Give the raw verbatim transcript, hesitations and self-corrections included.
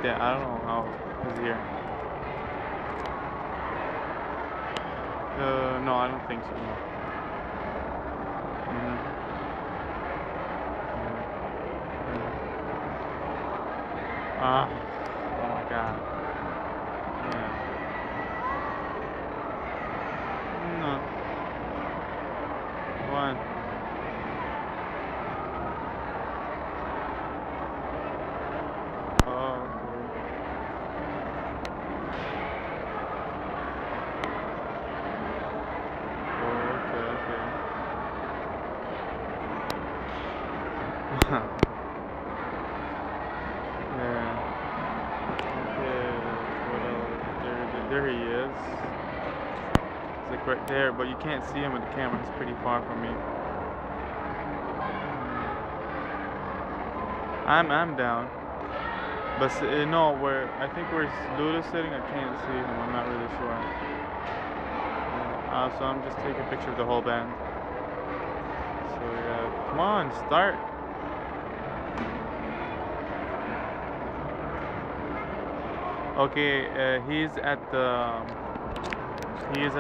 that. I don't know how he's here. Uh, no, I don't think so. No. Mm-hmm. Ah, oh my God. Yeah. No. One. Oh, okay. Oh, okay, okay. Yeah. Okay. What else? There, there, there he is. It's like right there, but you can't see him with the camera. He's pretty far from me. I'm, I'm down. But uh, no, where I think where Luda's sitting, I can't see him. I'm not really sure. Yeah. Uh, so I'm just taking a picture of the whole band. So yeah, come on, start. Okay, uh, he's at the. Um, he is